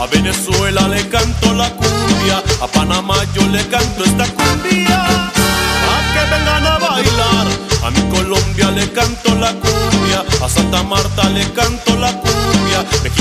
A Venezuela le canto la cumbia, a Panamá yo le canto esta cumbia. A que vengan a bailar, a mi Colombia le canto la cumbia, a Santa Marta le canto la cumbia.